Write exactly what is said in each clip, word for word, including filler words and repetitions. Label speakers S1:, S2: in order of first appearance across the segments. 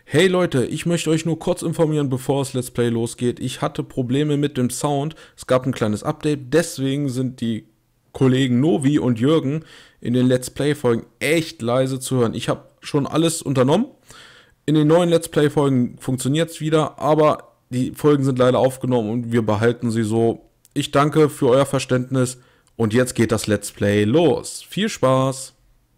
S1: Hey Leute, ich möchte euch nur kurz informieren, bevor das Let's Play losgeht. Ich hatte Probleme mit dem Sound. Es gab ein kleines Update, deswegen sind die Kollegen Novi und Jürgen in den Let's Play-Folgen echt leise zu hören. Ich habe schon alles unternommen. In den neuen Let's Play-Folgen funktioniert es wieder, aber die Folgen sind leider aufgenommen und wir behalten sie so. Ich danke für euer Verständnis und jetzt geht das Let's Play los. Viel Spaß!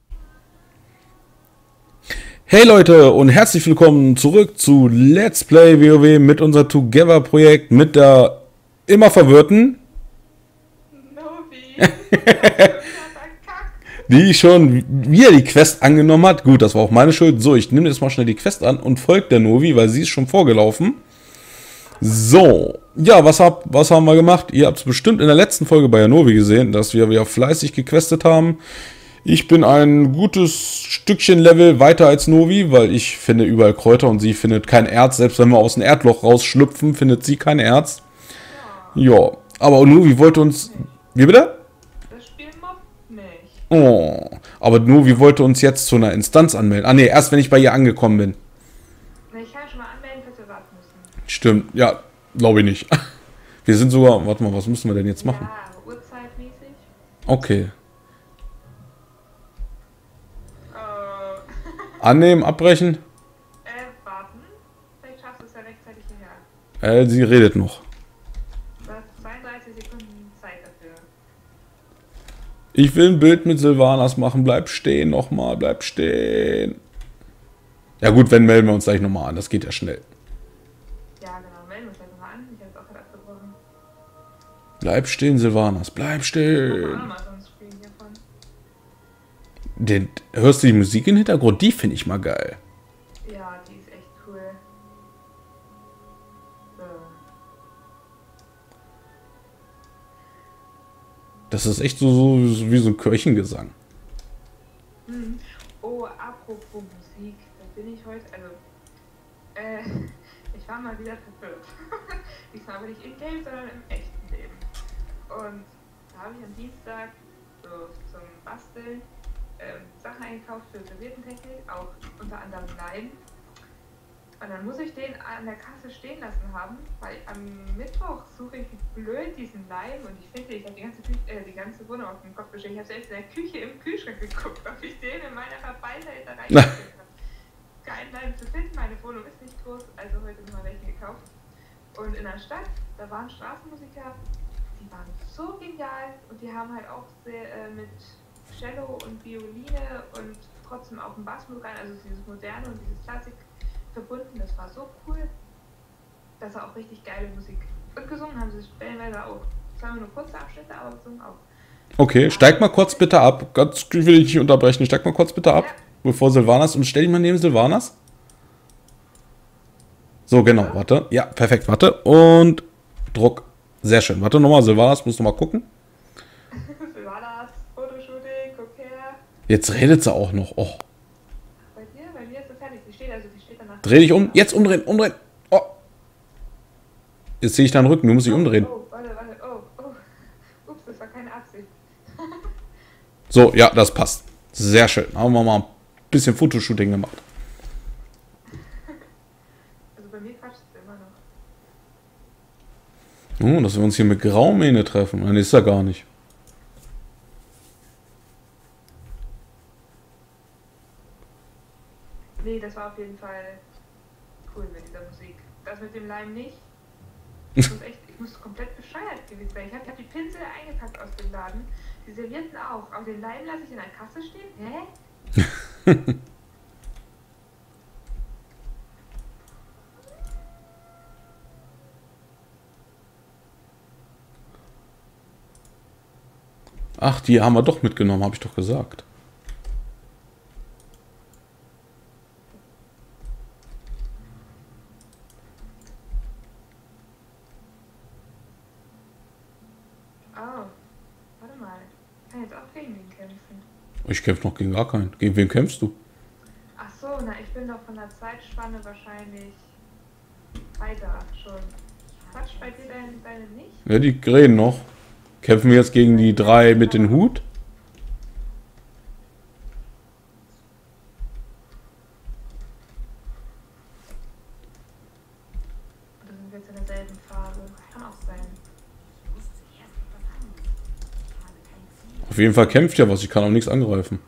S1: Hey Leute und herzlich willkommen zurück zu Let's Play WoW mit unser Together-Projekt mit der immer verwirrten,
S2: Novi,
S1: die schon wieder die Quest angenommen hat. Gut, das war auch meine Schuld. So, ich nehme jetzt mal schnell die Quest an und folge der Novi, weil sie ist schon vorgelaufen. So, ja, was, hab, was haben wir gemacht? Ihr habt es bestimmt in der letzten Folge bei der Novi gesehen, dass wir wieder fleißig gequestet haben. Ich bin ein gutes Stückchen Level weiter als Novi, weil ich finde überall Kräuter und sie findet kein Erz. Selbst wenn wir aus dem Erdloch rausschlüpfen, findet sie kein Erz.
S2: ja,
S1: Ja, aber Novi wollte uns...
S2: nicht.
S1: Wie bitte?
S2: Das Spiel mobbt mich.
S1: Oh, aber Novi wollte uns jetzt zu einer Instanz anmelden. Ah ne, erst wenn ich bei ihr angekommen bin.
S2: Na, ich kann schon mal anmelden, dass wir warten müssen.
S1: Stimmt, ja, glaube ich nicht. Wir sind sogar... Warte mal, was müssen wir denn jetzt machen?
S2: Ja, aber Uhrzeitmäßig.
S1: Okay.
S2: Äh,
S1: Annehmen, abbrechen.
S2: äh, warten. Vielleicht schaffst du es ja rechtzeitig hierher.
S1: Äh, sie redet noch.
S2: Du hast zweiunddreißig Sekunden Zeit dafür.
S1: Ich will ein Bild mit Sylvanas machen. Bleib stehen nochmal, bleib stehen. Ja gut, wenn melden wir uns gleich nochmal an. Das geht ja schnell.
S2: Ja, genau. Melden wir uns gleich nochmal an. Ich habe es auch gerade abgebrochen.
S1: Bleib stehen, Sylvanas. Bleib
S2: Ich mach auch
S1: stehen.
S2: nochmal so ein Screen hiervon.
S1: Den, hörst du die Musik im Hintergrund? Die finde ich mal geil.
S2: Ja, die ist echt cool. So.
S1: Das ist echt so, so, so wie so ein Kirchengesang.
S2: Hm. Oh, apropos Musik, da bin ich heute, also, äh, ich war mal wieder verwirrt. Diesmal aber nicht in Game, sondern im echten Leben. Und da habe ich am Dienstag so zum Basteln ähm, Sachen eingekauft für Serviettentechnik, auch unter anderem Leim. Und dann muss ich den an der Kasse stehen lassen haben, weil am Mittwoch suche ich wie blöd diesen Leim und ich finde, ich habe die ganze Küche, äh, die ganze Wohnung auf den Kopf gestellt. Ich habe selbst in der Küche im Kühlschrank geguckt, ob ich den in meiner Verballheit da reingestellt habe. Keinen Leim zu finden, meine Wohnung ist nicht groß, also heute mal welche gekauft. Und in der Stadt, da waren Straßenmusiker, die waren so genial und die haben halt auch sehr äh, mit Cello und Violine und trotzdem auch ein Bass mit rein, also dieses Moderne und dieses Klassik verbunden. Das war so cool. Das war auch richtig geile Musik. Und gesungen haben sie stellenweise auch. Das waren nur kurze Abschnitte, aber gesungen auch.
S1: Okay, steig mal kurz bitte ab. Ganz, ich will dich nicht unterbrechen. Steig mal kurz bitte ab,
S2: Ja.
S1: bevor Sylvanas. Und stell dich mal neben Sylvanas. So, genau, warte. Ja, perfekt, warte. Und Druck. Sehr schön. Warte nochmal, Sylvanas, musst du mal gucken.
S2: Silvanas, Fotoshooting, guck her.
S1: Jetzt redet sie auch noch. Oh.
S2: Bei dir? Bei mir ist sie fertig. Die steht also, die steht danach.
S1: Dreh dich um. Jetzt umdrehen, umdrehen. Oh. Jetzt sehe ich deinen Rücken. Du musst dich umdrehen.
S2: Oh, warte, warte. Oh, oh. Ups, das war keine Absicht.
S1: So, ja, das passt. Sehr schön. Haben wir mal ein bisschen Fotoshooting gemacht.
S2: Also bei mir quatscht es immer noch.
S1: Oh, dass wir uns hier mit Graumähne treffen. Nein, ist er gar nicht.
S2: Nee, das war auf jeden Fall cool mit dieser Musik. Das mit dem Leim nicht. Ich muss echt, ich muss komplett bescheuert gewesen sein. Ich habe hab die Pinsel eingepackt aus dem Laden, die Servietten auch. Aber den Leim lasse ich in der Kasse stehen? Hä?
S1: Ach, die haben wir doch mitgenommen, habe ich doch gesagt.
S2: Oh, warte mal. Ich kann jetzt auch gegen den kämpfen.
S1: Ich kämpfe noch gegen gar keinen. Gegen wen kämpfst du?
S2: Ach so, na, ich bin doch von der Zeitspanne wahrscheinlich weiter schon. Quatsch bei dir deine, deine nicht?
S1: Ja, die reden noch. Kämpfen wir jetzt gegen die drei mit dem Hut? Auf jeden Fall kämpft ja was, ich kann auch nichts angreifen.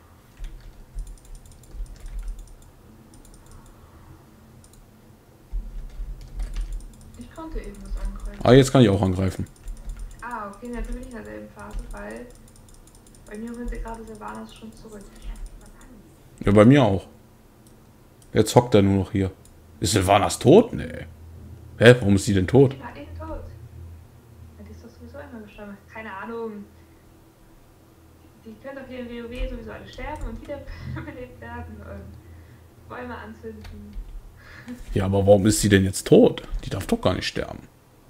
S2: Ich konnte eben was angreifen.
S1: Ah, jetzt kann ich auch angreifen.
S2: Ah, okay, dann bin ich in derselben Phase, weil bei mir sind sie gerade Sylvanas schon zurück.
S1: Ja, bei mir auch. Jetzt hockt er nur noch hier. Ist Sylvanas tot? Nee. Hä, warum ist sie denn tot?
S2: Die war eben tot. Ja, die ist doch sowieso immer gestorben. Keine Ahnung. Die können doch hier in WoW sowieso alle sterben und wieder belebt werden und Bäume anzünden.
S1: Ja, aber warum ist sie denn jetzt tot? Die darf doch gar nicht sterben.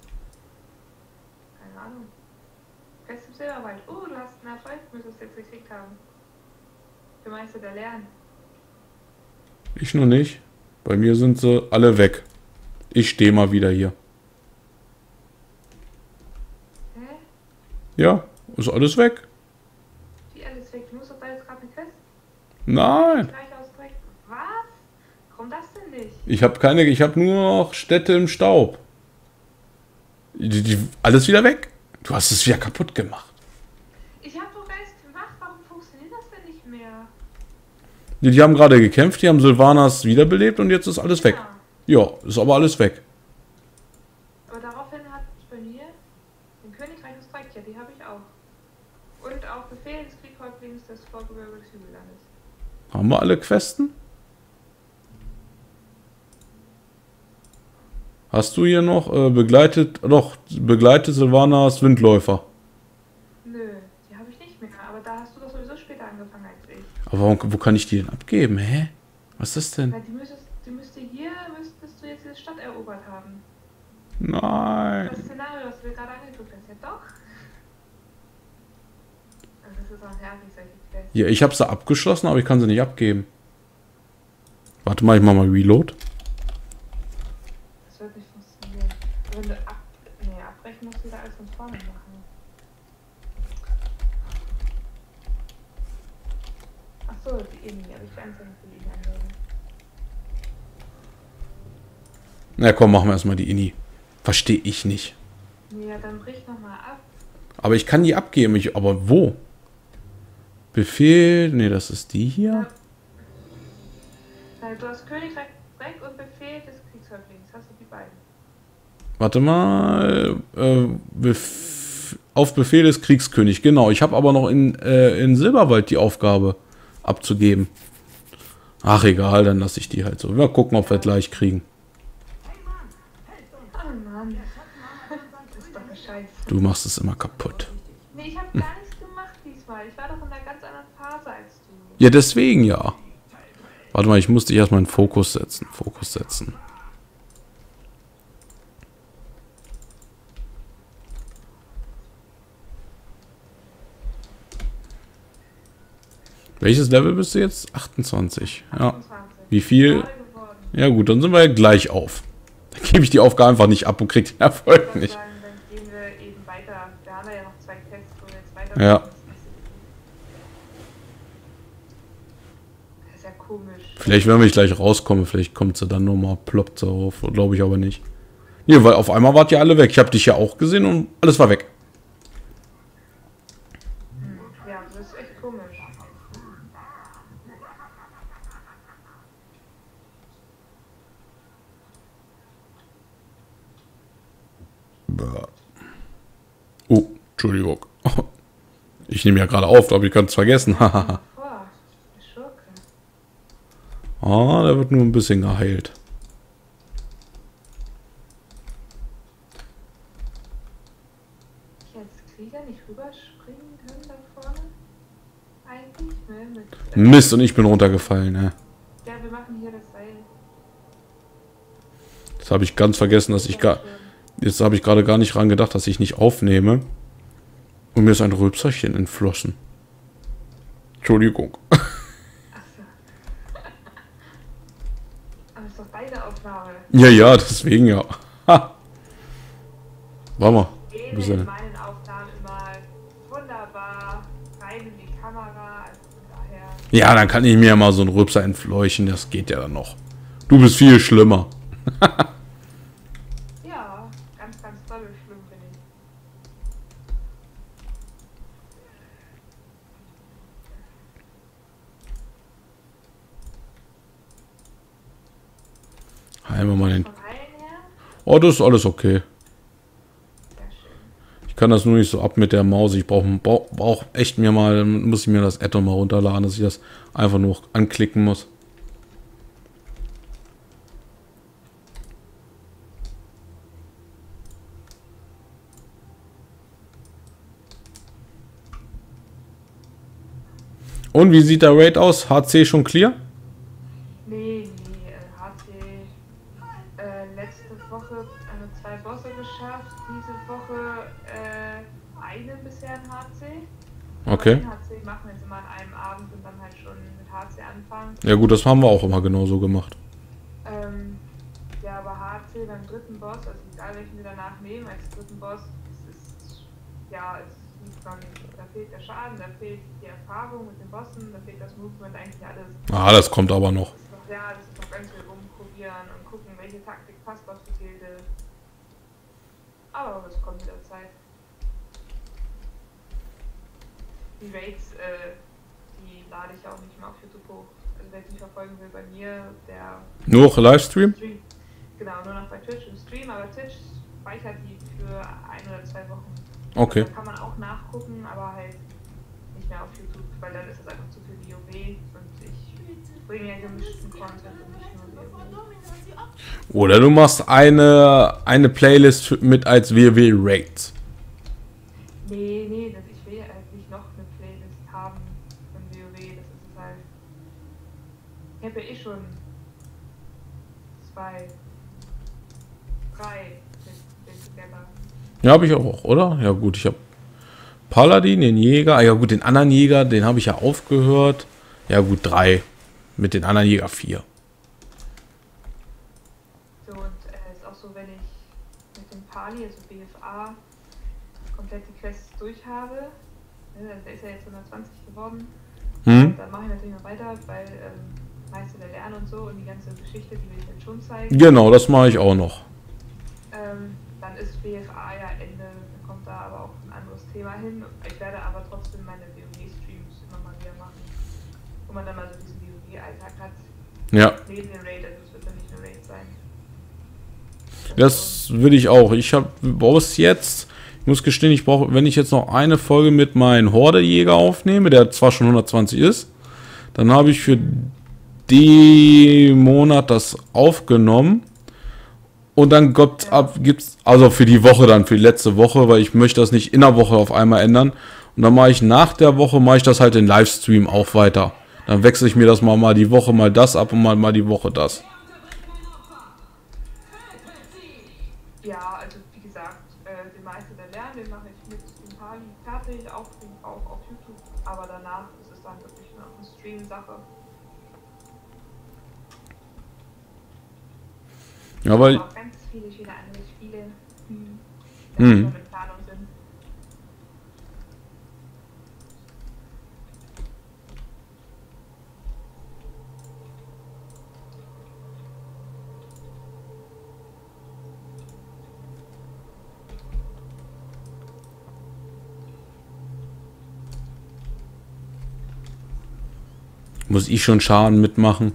S2: Keine Ahnung. Quest im Silberwald. Oh, du hast einen Erfolg, müsstest du jetzt gekriegt haben. Für Meister der Lernen.
S1: Ich nur nicht. Bei mir sind sie alle weg. Ich stehe mal wieder hier.
S2: Hä?
S1: Ja, ist alles weg.
S2: Wie alles weg? Du musst doch da jetzt gerade eine Quest
S1: Nein.
S2: gleich ausdrücken. Was? Warum das denn nicht?
S1: Ich habe keine, ich habe nur noch Städte im Staub. Die, die, alles wieder weg. Du hast es wieder kaputt gemacht.
S2: Ich habe doch erst gemacht, warum funktioniert das denn nicht mehr?
S1: Die, die haben gerade gekämpft, die haben Sylvanas wiederbelebt und jetzt ist alles weg.
S2: Ja.
S1: Ja, ist aber alles weg.
S2: Aber daraufhin hat bei mir den Königreich des Dreikia, die habe ich auch. Und auch Befehl des Kriegshäuptlings des Vorgebirge des Hügellandes.
S1: Haben wir alle Questen? Hast du hier noch äh, begleitet, doch, begleitet Sylvanas Windläufer?
S2: Nö, die habe ich nicht mehr. Aber da hast du doch sowieso später angefangen als ich.
S1: Aber warum, wo kann ich die denn abgeben? Hä? Was ist das denn?
S2: Weil die, müsstest, die müsste hier, müsstest du jetzt diese Stadt erobert haben.
S1: Nein.
S2: Das Szenario, was du dir gerade angeguckt hast, ja doch. Also das ist auch nervig, solche Quests.
S1: Ja, ich habe sie abgeschlossen, aber ich kann sie nicht abgeben. Warte mal, ich mach mal Reload.
S2: Das wird nicht funktionieren. Wenn du ab, nee, abbrechen musst du wieder alles von vorne machen. Achso, die Inni, aber ich kann es ja nicht für die Inni anlegen.
S1: Na komm, machen wir erstmal die Inni. Verstehe ich nicht.
S2: Nee, ja, dann brich nochmal ab.
S1: Aber ich kann die abgeben. Ich, aber wo? Befehl. Nee, das ist die hier.
S2: Weil du hast Königreich Dreck und Befehl des Kriegshäuptlings. Hast du die beiden?
S1: Warte mal. Äh, Bef auf Befehl des Kriegskönig. Genau. Ich habe aber noch in, äh, in Silberwald die Aufgabe abzugeben. Ach, egal. Dann lasse ich die halt so. Mal gucken, ob wir gleich kriegen.
S2: Oh Mann. Das ist doch eine Scheiße.
S1: Du machst es immer kaputt.
S2: Nee, ich habe gar nichts gemacht diesmal. Ich war doch in einer ganz anderen Phase als du.
S1: Ja, deswegen ja. Warte mal, ich muss dich erstmal in Fokus setzen. Fokus setzen. Welches Level bist du jetzt? achtundzwanzig. Ja.
S2: achtundzwanzig.
S1: Wie viel?
S2: Toll geworden.
S1: Ja gut, dann sind wir ja gleich auf. Dann gebe ich die Aufgabe einfach nicht ab und krieg den Erfolg
S2: Ich würde
S1: nicht.
S2: sagen, dann gehen wir eben weiter. Wir haben ja noch zwei Quests, wo wir jetzt weiter.
S1: Ja.
S2: Das ist ja komisch.
S1: Vielleicht, wenn ich gleich rauskomme, vielleicht kommt sie dann nochmal, ploppt sie auf. Glaube ich aber nicht. Nee, weil auf einmal wart ihr alle weg. Ich habe dich ja auch gesehen und alles war weg.
S2: Hm. Ja, das ist echt komisch.
S1: Oh, Entschuldigung. Ich nehme ja gerade auf, aber ich kann es vergessen. Hahaha.
S2: Boah, der Schurke.
S1: Ah, der wird nur ein bisschen geheilt.
S2: Ich als Krieger nicht rüberspringen können da vorne? Eigentlich, ne? Mit, äh,
S1: Mist, und ich bin runtergefallen. Ne?
S2: Ja, wir machen hier das Seil.
S1: Das habe ich ganz vergessen, dass ich gar... Jetzt habe ich gerade gar nicht dran gedacht, dass ich nicht aufnehme. Und mir ist ein Rülpserchen entflossen. Entschuldigung.
S2: Achso. Aber das ist doch deine Aufnahme.
S1: Ja, ja, deswegen ja. Ha. Warte mal.
S2: Ich
S1: Wo
S2: wähle
S1: ist er
S2: in
S1: denn?
S2: meinen Aufnahmen immer wunderbar rein in die Kamera. Also von daher.
S1: Ja, dann kann ich mir ja mal so einen Rülpser entfleuchen. Das geht ja dann noch. Du bist viel schlimmer.
S2: Ja, ganz, ganz doll schlimm bin ich.
S1: Einmal mal den.
S2: Von Heilen her?
S1: Oh, das ist alles okay.
S2: Sehr schön.
S1: Ich kann das nur nicht so ab mit der Maus. Ich brauche brauch, brauch echt mir mal, muss ich mir das Add-on mal runterladen, dass ich das einfach nur anklicken muss. Und wie sieht der Raid aus? H C schon clear?
S2: Nee, nee, äh, H C äh, letzte Woche äh, zwei Bosse geschafft, diese Woche äh, einen bisher in H C.
S1: Okay.
S2: Den H C machen wir jetzt immer an einem Abend und dann halt schon mit H C anfangen.
S1: Ja gut, das haben wir auch immer genau so gemacht.
S2: Ähm, ja, aber H C beim dritten Boss, also egal welchen wir danach nehmen, als dritten Boss, es ist, ja, es liegt man, da fehlt der Schaden, da fehlt die Erfahrung mit den Bossen, da fehlt das Movement, eigentlich alles.
S1: Ah, das kommt aber noch.
S2: Das ist noch, ja, das ist noch ganz viel rumprobieren und gucken, welche Taktik passt auf die Gilde. Aber das kommt mit der Zeit. Die Raids, äh, die lade ich auch nicht mehr auf YouTube hoch. Also wer die verfolgen will bei mir, der...
S1: Nur Livestream?
S2: Stream. Genau, nur noch bei Twitch im Stream, aber Twitch speichert die für ein oder zwei Wochen.
S1: Okay.
S2: Da kann man auch nachgucken, aber halt nicht mehr auf YouTube, weil dann ist es einfach zu viel WoW und ich bringe ja gemischten Content und nicht nur WoW.
S1: Oder du machst eine, eine Playlist mit als WoW Raids.
S2: Nee, nee, das, ich will ja halt nicht noch eine Playlist haben von WoW, das ist halt... Ich habe ja eh schon zwei, drei mit Together.
S1: Ja, habe ich auch, oder? Ja gut, ich habe Paladin, den Jäger. Ah, ja gut, den anderen Jäger, den habe ich ja aufgehört. Ja gut, drei. Mit den anderen Jäger vier.
S2: So, und es äh, ist auch so, wenn ich mit dem Pali, also B F A, komplett die Quests durch habe, ne, der ist ja jetzt hundertzwanzig geworden,
S1: Hm?
S2: dann mache ich natürlich noch weiter, weil ähm, Meister der Lernen und so und die ganze Geschichte, die will ich jetzt schon zeigen.
S1: Genau, das mache ich auch noch.
S2: Ähm, dann ist B F A ja Ende, dann kommt da aber auch ein anderes Thema hin. Ich werde aber trotzdem meine WoW-Streams immer mal wieder machen, wo man dann mal so diesen WoW-Alltag hat.
S1: Ja.
S2: Neben den Raid, also es wird dann nicht eine Raid sein.
S1: Das will ich auch. Ich habe bis jetzt, ich muss gestehen, ich brauche, wenn ich jetzt noch eine Folge mit meinem Horde-Jäger aufnehme, der zwar schon hundertzwanzig ist, dann habe ich für den Monat das aufgenommen. Und dann gibt's ab, gibt's, also für die Woche dann, für die letzte Woche, weil ich möchte das nicht in der Woche auf einmal ändern. Und dann mache ich nach der Woche, mache ich das halt in Livestream auch weiter. Dann wechsle ich mir das mal, mal die Woche mal das ab und mal, mal die Woche das.
S2: Ja, also wie gesagt, äh, den Meister der Lernen, den mache ich mit dem Pali fertig, auch, auch auf YouTube, aber danach ist es dann wirklich nur eine Stream-Sache.
S1: Ja, weil...
S2: Auch ganz viele, viele andere Spiele, hm,
S1: Hm.
S2: die mit Planung sind.
S1: Muss ich schon Schaden mitmachen?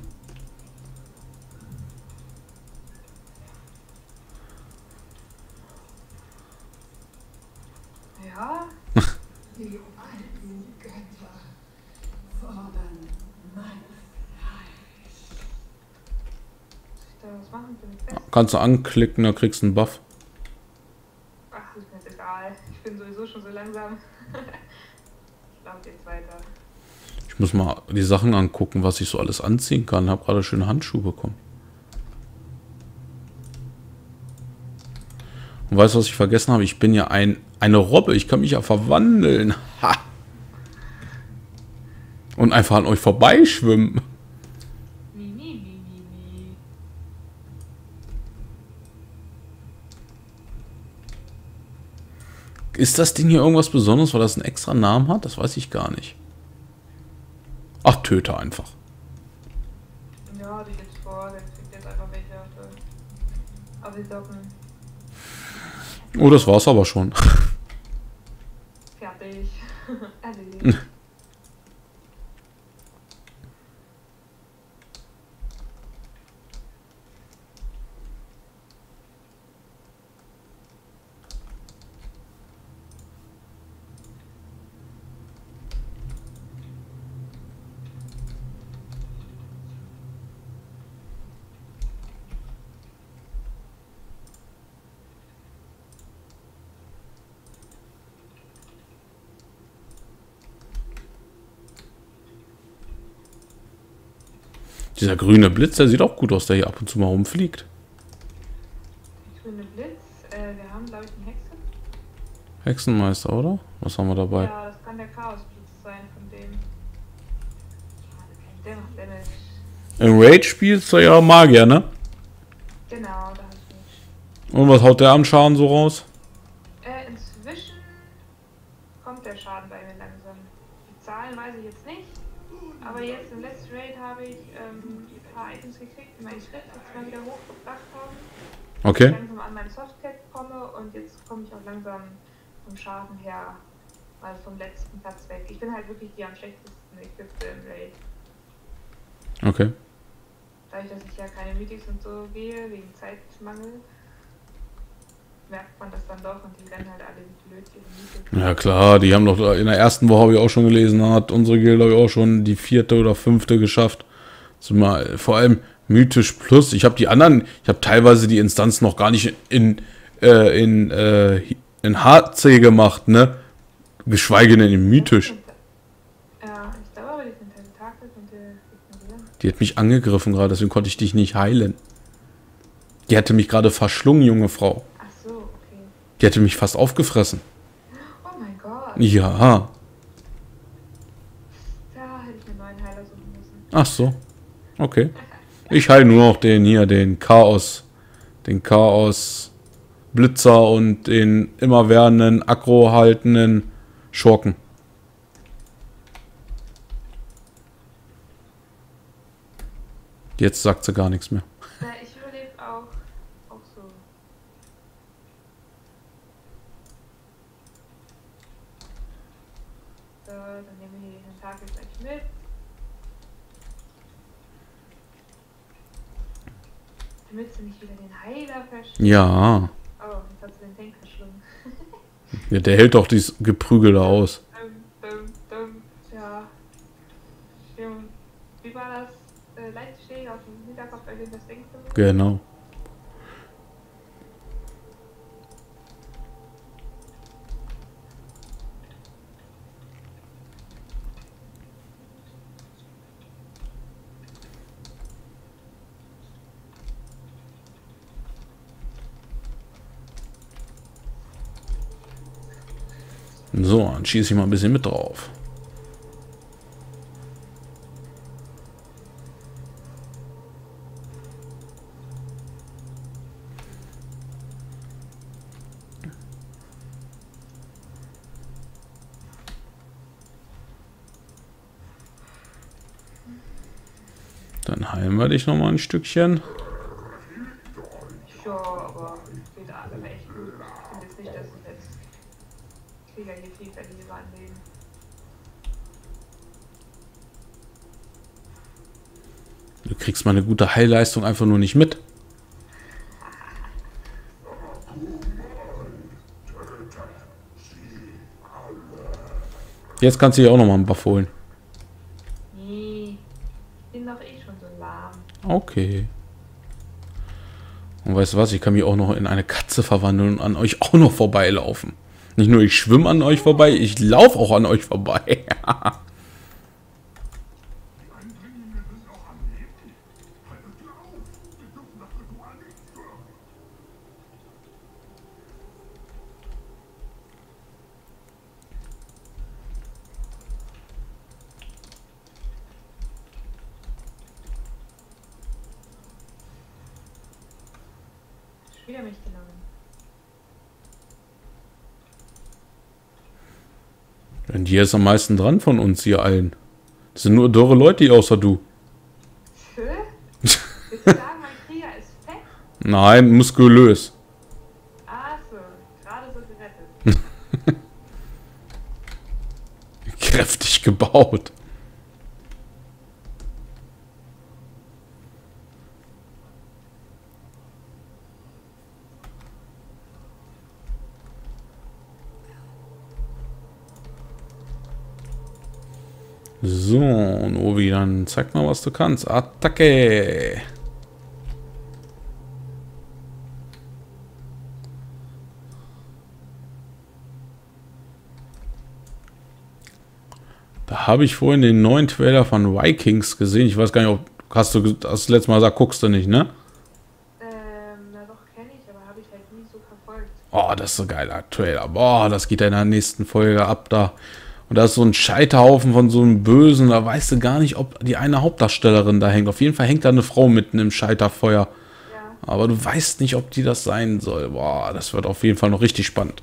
S2: Ja,
S3: Die alten Götter fordern mein Fleisch.
S2: soll ich da was machen für den Fest?
S1: Kannst du anklicken, da kriegst du einen Buff.
S2: Ach, ist mir jetzt egal. Ich bin sowieso schon so langsam. Ich laufe jetzt weiter.
S1: Ich muss mal die Sachen angucken, was ich so alles anziehen kann. Habe gerade schöne Handschuhe bekommen. Und weißt du, was ich vergessen habe? Ich bin ja ein, eine Robbe. Ich kann mich ja verwandeln. Ha! Und einfach an euch vorbeischwimmen.
S2: Mi, mi, mi, mi, mi.
S1: Ist das Ding hier irgendwas Besonderes, weil das einen extra Namen hat? Das weiß ich gar nicht. Ach, töte einfach.
S2: Ja, die gibt's vor, der kriegt jetzt einfach welche auf die- auf die Socken.
S1: Oh, das war's aber schon.
S2: Fertig. Erledigt.
S1: Dieser grüne Blitz, der sieht auch gut aus, der hier ab und zu mal rumfliegt.
S2: Der grüne Blitz. Äh, wir haben, glaube ich, einen Hexen.
S1: Hexenmeister, oder? Was haben wir dabei?
S2: Ja, das kann der Chaosblitz sein von dem. Der macht Damage.
S1: Im Raid spielst du ja Magier, ne?
S2: Genau, da hast du mich.
S1: Und was haut der an Schaden so raus?
S2: Äh, inzwischen kommt der Schaden bei mir langsam. Die Zahlen weiß ich jetzt nicht. Aber jetzt im letzten Raid habe ich ähm, ein paar Items gekriegt, die meinen Schritt jetzt mal wieder hochgebracht haben.
S1: Okay.
S2: Ich langsam an meine Softcap komme und jetzt komme ich auch langsam vom Schaden her mal vom letzten Platz weg. Ich bin halt wirklich die am schlechtesten equipte im Raid.
S1: Okay.
S2: Dadurch, dass ich ja keine Meetings und so gehe, wegen Zeitmangel, merkt man das dann doch und die rennen halt alle wie blöd ihre Meetings.
S1: Ja klar, die haben doch in der ersten Woche, habe ich auch schon gelesen, hat unsere Gilde glaube ich auch schon die vierte oder fünfte geschafft. Also mal, vor allem Mythisch Plus. Ich habe die anderen, ich habe teilweise die Instanz noch gar nicht in, äh, in, äh, in H C gemacht, ne? Geschweige denn in Mythisch.
S2: Ja, ich glaube aber, die sind Tentakel und ignorieren.
S1: Die hat mich angegriffen gerade, deswegen konnte ich dich nicht heilen. Die hatte mich gerade verschlungen, junge Frau.
S2: Ach so, okay.
S1: Die hatte mich fast aufgefressen.
S2: Oh mein Gott.
S1: Ja.
S2: Da hätte ich einen neuen Heiler suchen müssen.
S1: Ach so. Okay. Ich heile nur noch den hier, den Chaos. Den Chaos Blitzer und den immerwährenden, aggro haltenden Schurken. Jetzt sagt sie gar nichts mehr.
S2: Ja, ich überlebe auch, auch so. So, dann nehmen wir hier den Tentakel gleich mit. Damit sie nicht wieder den Heiler verschlungen.
S1: Ja.
S2: Oh, jetzt hat sie den Tank verschlungen.
S1: Ja, der hält doch dieses Geprügel da aus.
S2: Dum, dum, dum. Ja. Schön. Wie war das? Äh, Leitsteg auf dem Hinterkopf, bei dem das Ding versucht?
S1: Genau. So, dann schieße ich mal ein bisschen mit drauf. Dann heilen wir dich noch mal ein Stückchen.
S2: Ja, aber geht alle echt gut. Ich finde jetzt nicht, dass ich jetzt Krieger hier viel verliere an Leben.
S1: Du kriegst mal eine gute Heilleistung einfach nur nicht mit. Jetzt kannst du dir auch noch mal einen Buff holen.
S2: Nee, ich bin doch eh schon so lahm.
S1: Okay. Und weißt du was? Ich kann mich auch noch in eine Katze verwandeln und an euch auch noch vorbeilaufen. Nicht nur ich schwimme an euch vorbei, ich laufe auch an euch vorbei.
S2: Wieder mich genommen.
S1: Und hier ist am meisten dran von uns hier allen. Das sind nur dürre Leute hier außer du.
S2: Hä? Willst du sagen, mein Krieger ist fett?
S1: Nein, muskulös.
S2: Ah so, gerade so gerettet.
S1: Kräftig gebaut. So, Novi, dann zeig mal, was du kannst. Attacke! Da habe ich vorhin den neuen Trailer von Vikings gesehen. Ich weiß gar nicht, ob hast du das letzte Mal gesagt, guckst du nicht, ne?
S2: Ähm, na doch, kenne ich, aber habe ich halt nie so verfolgt.
S1: Oh, das ist so ein geiler Trailer. Boah, das geht ja in der nächsten Folge ab da. Und da ist so ein Scheiterhaufen von so einem Bösen. Da weißt du gar nicht, ob die eine Hauptdarstellerin da hängt. Auf jeden Fall hängt da eine Frau mitten im Scheiterfeuer.
S2: Ja.
S1: Aber du weißt nicht, ob die das sein soll. Boah, das wird auf jeden Fall noch richtig spannend.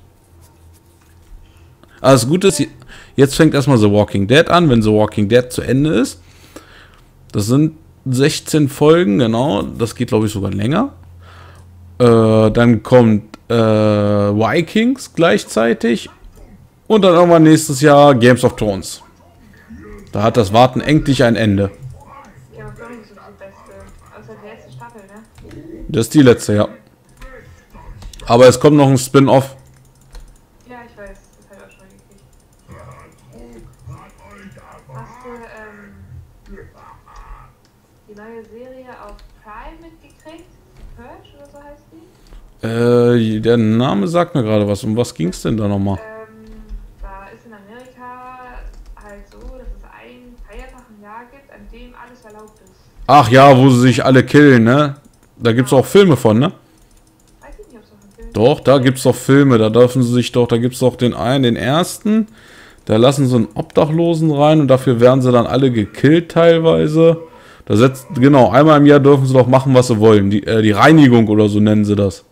S1: Aber das Gute ist, jetzt fängt erstmal The Walking Dead an, wenn The Walking Dead zu Ende ist. Das sind sechzehn Folgen, genau. Das geht, glaube ich, sogar länger. Äh, dann kommt äh, Vikings gleichzeitig. Und dann irgendwann nächstes Jahr Games of Thrones. Da hat das Warten endlich ein Ende.
S2: Ja, aber Thrones ist so die beste. Außer die letzte Staffel, ne?
S1: Das ist die letzte, ja. Aber es kommt noch ein Spin-off.
S2: Ja, ich weiß. Das habe ich auch schon mal gekriegt. Hast du, ähm, die neue Serie auf Prime mitgekriegt? Purge oder so heißt die?
S1: Äh, der Name sagt mir gerade was. Um was ging es denn da nochmal?
S2: Ähm, da ist in Amerika halt so, dass es einen Feiertag im Jahr gibt, an dem alles erlaubt ist.
S1: Ach ja, wo sie sich alle killen, ne? Da gibt es auch Filme von, ne?
S2: Weiß ich nicht, ob es noch ein Film
S1: Doch, da gibt es doch Filme. Da dürfen sie sich doch, da gibt es doch den einen, den ersten. Da lassen sie einen Obdachlosen rein und dafür werden sie dann alle gekillt teilweise. Da setzt, genau, einmal im Jahr dürfen sie doch machen, was sie wollen. Die, äh, die Reinigung oder so nennen sie das.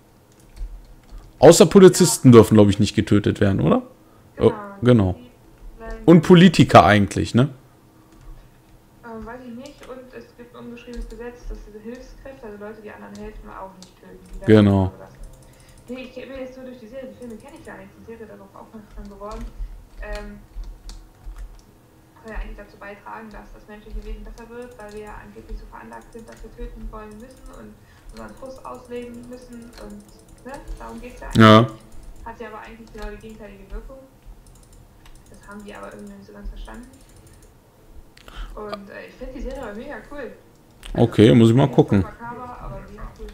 S1: Außer Polizisten dürfen, glaube ich, nicht getötet werden, oder?
S2: Genau.
S1: Oh, genau.
S2: Die bleiben-
S1: Und Politiker eigentlich, ne?
S2: Ähm, weiß ich nicht. Und es gibt ein ungeschriebenes Gesetz, dass diese Hilfskräfte, also Leute, die anderen helfen, auch nicht töten. Die werden
S1: Genau.
S2: einfach gelassen. Nee, ich bin jetzt nur durch die Serie, die Filme kenne ich gar nicht. Die Serie darauf aufmerksam geworden. Ähm, soll ja eigentlich dazu beitragen, dass das menschliche Leben besser wird, weil wir ja angeblich so veranlagt sind, dass wir töten wollen müssen und unseren Frust ausleben müssen und ne, darum geht es ja eigentlich.
S1: Ja.
S2: Hat ja aber eigentlich genau die gegenteilige Wirkung. Das haben die aber irgendwie nicht so ganz verstanden. Und äh, ich finde die Serie aber mega cool.
S1: Okay, muss ich mal
S2: Die ist
S1: gucken.
S2: makaber, aber mega cool.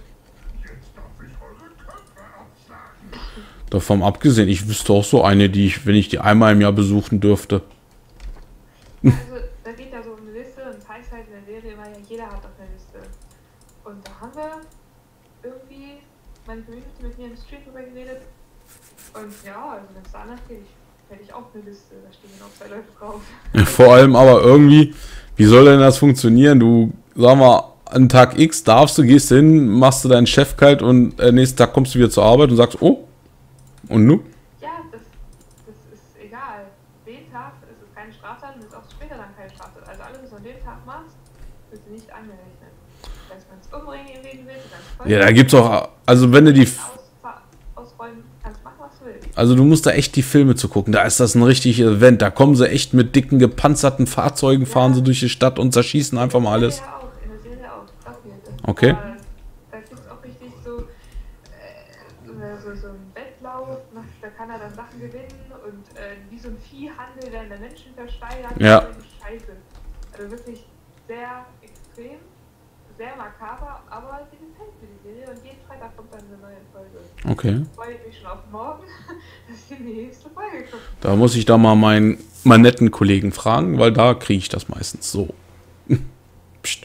S1: Davon abgesehen, ich wüsste auch so eine, die ich, wenn ich die einmal im Jahr besuchen dürfte.
S2: Also, da geht ja so um eine Liste und es heißt halt in der Serie immer, ja, jeder hat doch eine Liste. Und da haben wir irgendwie meine Community mit mir im Stream drüber geredet. Und ja, also wenn es danach geht, ich, hätte ich auch eine Liste, da stehen genau zwei Leute drauf.
S1: Vor allem aber irgendwie, wie soll denn das funktionieren? Du, sag mal, an Tag X darfst du, gehst hin, machst du deinen Chef kalt und äh, nächsten Tag kommst du wieder zur Arbeit und sagst, oh, und nu?
S2: Ja, das, das ist egal. Den Tag ist es keine Straftat und ist auch später dann keine Straftat. Also alles, was du an dem Tag machst, wird dir nicht angerechnet. Wenn man es umbringen irgendwie willst, dann
S1: Ja, da gibt's auch, also wenn du die,
S2: Aus, ausräumen, kannst machen, was du willst.
S1: also du musst da echt die Filme zu gucken, da ist das ein richtiges Event, da kommen sie echt mit dicken, gepanzerten Fahrzeugen, fahren sie durch die Stadt und zerschießen einfach mal alles.
S2: Ja, auch, in der Serie auch. Glaub mir, das
S1: Okay.
S2: war- Da gibt es auch richtig so, äh, so, so einen Wettlauf, nach- da kann er dann Sachen gewinnen und äh, wie so ein Viehhandel werden der Menschen versteigert.
S1: Ja.
S2: Das ist Scheiße. Also wirklich sehr extrem, sehr makaber, aber die gefällt mir die Serie und jeden Freitag kommt dann eine neue Folge.
S1: Okay.
S2: Freue ich mich schon auf morgen, dass ich die nächste Folge gucke.
S1: Da muss ich da mal meinen, meinen netten Kollegen fragen, weil da kriege ich das meistens so. Psst.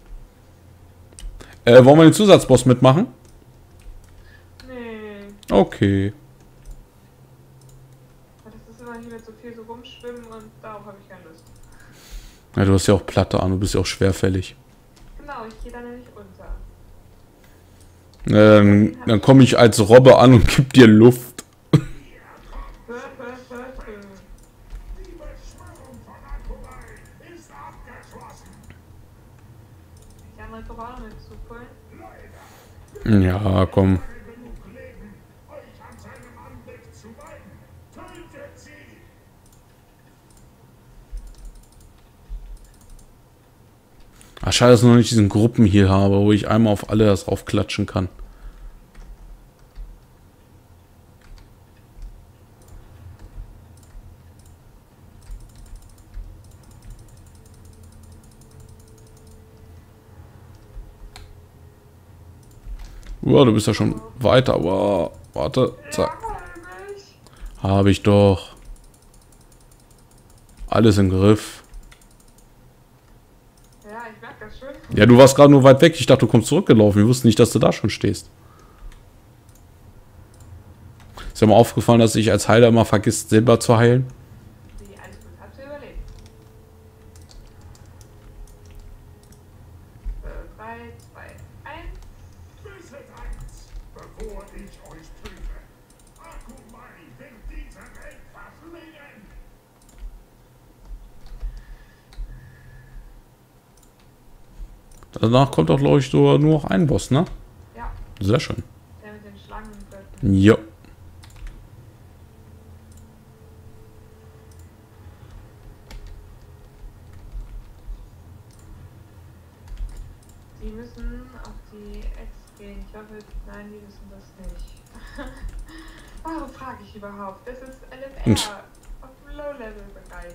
S1: Äh, wollen wir den Zusatzboss mitmachen?
S2: Nee,
S1: Okay.
S2: das ist immer hier mit so viel so rumschwimmen und darauf habe ich keine Lust.
S1: Ja, du hast ja auch Platte an, du bist ja auch schwerfällig.
S2: Genau, ich gehe da nämlich unter.
S1: Äh, dann dann komme ich als Robbe an und gib dir Luft.
S2: Hör, hör, hör, hör.
S3: Die Beschwörung von Akubei ist abgeschlossen.
S2: Die andere Korona mit zuholen.
S1: Ja, komm.
S3: Genug Leben, euch an seinem Anblick zu weiden. Tötet sie!
S1: Ach, schade, dass ich noch nicht diesen Gruppen hier habe, wo ich einmal auf alle das raufklatschen kann. Wow, du bist ja schon weiter. Wow, warte, zack. Habe ich doch. Alles im Griff.
S2: Ja, ich merke das schon.
S1: Ja, du warst gerade nur weit weg. Ich dachte, du kommst zurückgelaufen. Wir wussten nicht, dass du da schon stehst. Ist ja mal aufgefallen, dass ich als Heiler immer vergisst, Silber zu heilen.
S2: Nee, alles gut, hast du überlebt. drei, zwei, eins.
S3: Wisset eins, bevor ich euch töte. Akumai wird diese Welt verfliegen.
S1: Danach kommt doch, glaube ich, so nur noch ein Boss, ne?
S2: Ja,
S1: Sehr schön.
S2: der mit den Schlangenblöcken.
S1: Ja.
S2: Die müssen auf die Ex gehen. Ich hoffe, nein, die wissen das nicht. Warum frage ich überhaupt? Das ist L F
S1: Und-
S2: R auf dem Low-Level-Bereich.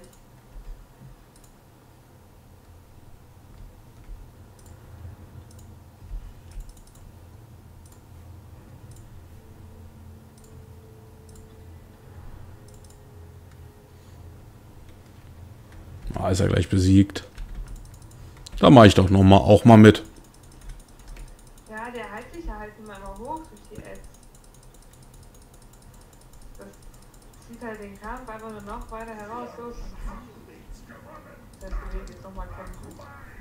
S1: Ah, ist er gleich besiegt. Da mache ich doch noch mal auch mal mit.
S2: Ja, der heilt sich ja halt immer immer hoch durch die Ads. Das zieht halt den Kampf einfach nur noch weiter heraus. Los. Das bewegt jetzt nochmal kämpfen.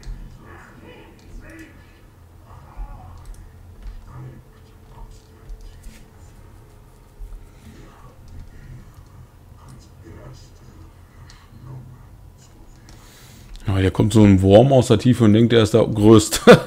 S1: Ja, hier kommt so ein Wurm aus der Tiefe und denkt, er ist der Größte.
S2: Naja,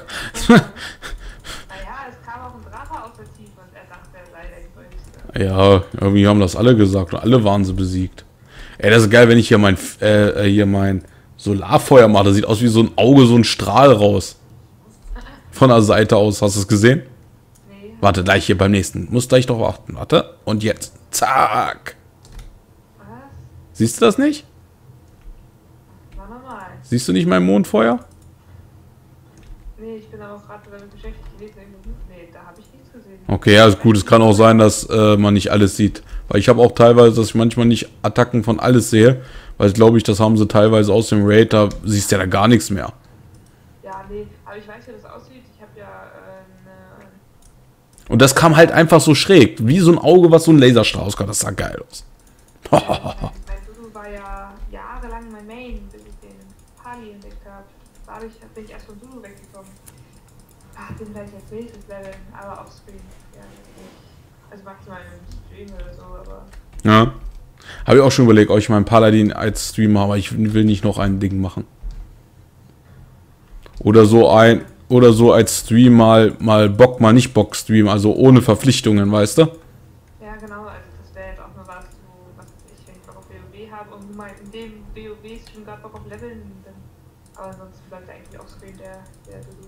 S2: es kam auch ein Drache aus der Tiefe und er dachte, er sei der Größte.
S1: Ja, irgendwie haben das alle gesagt und alle waren sie besiegt. Ey, das ist geil, wenn ich hier mein, äh, hier mein Solarfeuer mache. Das sieht aus wie so ein Auge, so ein Strahl raus. Von der Seite aus. Hast du es gesehen?
S2: Nee,
S1: Warte, gleich hier beim nächsten. Muss gleich doch warten. Warte. Und jetzt. Zack.
S2: was?
S1: Siehst du das nicht?
S2: War normal.
S1: Siehst du nicht mein Mondfeuer?
S2: Nee, ich bin aber auch gerade damit beschäftigt gewesen. Nee, da habe ich nichts gesehen.
S1: Okay, ja, ist gut. Es kann auch sein, dass äh, man nicht alles sieht. Weil ich habe auch teilweise, dass ich manchmal nicht Attacken von alles sehe. Weil glaube ich, das haben sie teilweise aus dem Raid. Da siehst du ja da gar nichts mehr.
S2: Ja, nee, aber ich weiß, wie das aussieht. Ich habe ja äh, eine.
S1: Und das kam halt einfach so schräg. Wie so ein Auge, was so ein Laserstrahl rauskommt. Das sah geil aus.
S2: Mein, mein Dudu war ja jahrelang mein Main, bis ich den Pali entdeckt habe. Dadurch bin ich erst von Dudu weggekommen. Ach, den werde ich als nächstes leveln, aber offscreen. Ja, nicht. Also maximal in einem Stream oder so, aber.
S1: Ja. Habe ich auch schon überlegt, euch meinen Paladin als Streamer, aber ich will nicht noch ein Ding machen. Oder so ein, oder so als Stream mal, mal Bock, mal nicht Bock Stream, also ohne Verpflichtungen, weißt du?
S2: Ja, genau, also das wäre jetzt auch nur was, wo, was weiß ich, wenn ich Bock auf WoW habe und mal in dem WoW-Stream gerade Bock auf Leveln, dann. Aber ansonsten bleibt eigentlich offscreen der, der Dudu.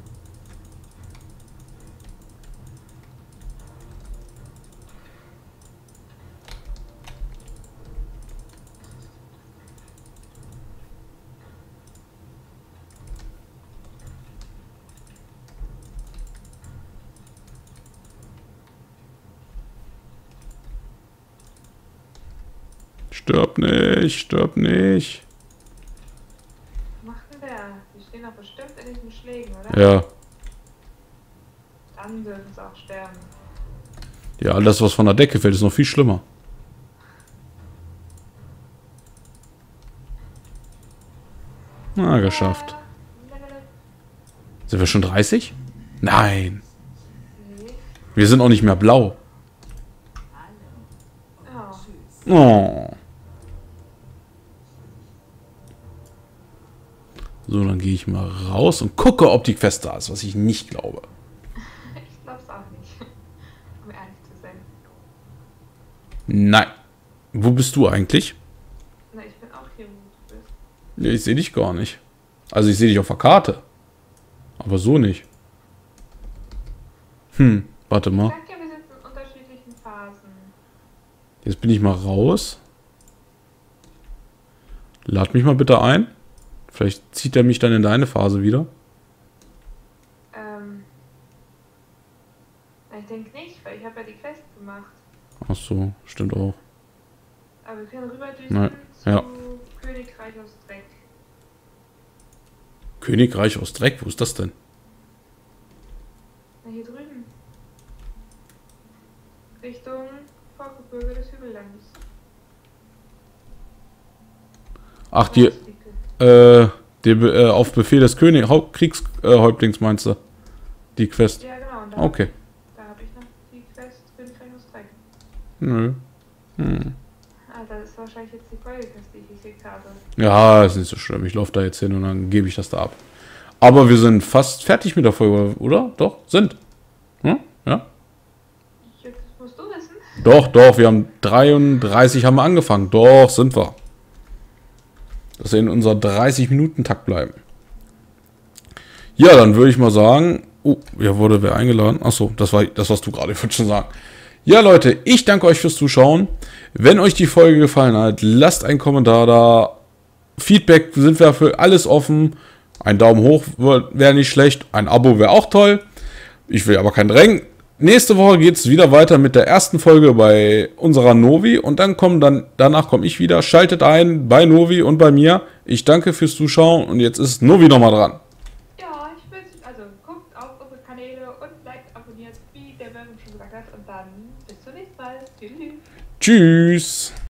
S1: Stirb nicht, stirb nicht.
S2: Was macht denn der? Die stehen doch bestimmt in diesen Schlägen, oder?
S1: Ja.
S2: Dann dürfen sie auch sterben.
S1: Ja, alles, was von der Decke fällt, ist noch viel schlimmer. Na, geschafft. Sind wir schon dreißig? Nein.
S2: Nee.
S1: Wir sind auch nicht mehr blau.
S2: Oh.
S1: Oh. So, dann gehe ich mal raus und gucke, ob die Quest da ist, was ich nicht glaube.
S2: Ich glaub's auch nicht. Um ehrlich zu sein.
S1: Nein. Wo bist du eigentlich?
S2: Na, ich bin auch hier, wo du bist.
S1: Ja, ich sehe dich gar nicht. Also ich sehe dich auf der Karte. Aber so nicht. Hm, warte
S2: Ich
S1: mal.
S2: sag ja, wir sind in unterschiedlichen Phasen.
S1: Jetzt bin ich mal raus. Lad mich mal bitte ein. Vielleicht zieht er mich dann in deine Phase wieder.
S2: Ähm. Na, ich denke nicht, weil ich habe ja die Quest gemacht.
S1: Ach so, stimmt auch.
S2: Aber wir können rüberdüsen
S1: Nein,
S2: zu
S1: ja.
S2: Königreich aus Dreck.
S1: Königreich aus Dreck, wo ist das denn?
S2: Na, hier drüben. Richtung Vorgebirge des Hügellandes.
S1: Ach, die, äh, die, äh, auf Befehl des König, Haupt, Kriegshäuptlings äh, meinst du? Die Quest.
S2: Ja, genau. Und da
S1: Okay.
S2: Da habe ich noch die Quest Königreich aus Dreck.
S1: Nö. Hm.
S2: Ah, das ist wahrscheinlich jetzt die Folgequest, die ich gekriegt habe.
S1: Ja, ist nicht so schlimm. Ich laufe da jetzt hin und dann gebe ich das da ab. Aber wir sind fast fertig mit der Folge, oder? Doch, sind. Hm? Ja?
S2: Jetzt musst du wissen.
S1: Doch, doch, wir haben dreiunddreißig haben wir angefangen. Doch, sind wir. Dass wir in unser dreißig-Minuten-Takt bleiben. Ja, dann würde ich mal sagen... Oh, ja, wurde wer eingeladen? Achso, das war das, was du gerade, ich wollte schon sagen. Ja, Leute, ich danke euch fürs Zuschauen. Wenn euch die Folge gefallen hat, lasst einen Kommentar da. Feedback sind wir für alles offen. Ein Daumen hoch wäre nicht schlecht. Ein Abo wäre auch toll. Ich will aber kein Drängen. Nächste Woche geht es wieder weiter mit der ersten Folge bei unserer Novi. Und dann kommen dann danach komme ich wieder. Schaltet ein bei Novi und bei mir. Ich danke fürs Zuschauen. Und jetzt ist Novi nochmal dran.
S2: Ja, ich wünsche, also guckt auf unsere Kanäle und liked, abonniert, wie der Werbung schon gesagt hat. Und dann bis zum nächsten Mal. Tschüss.
S1: Tschüss.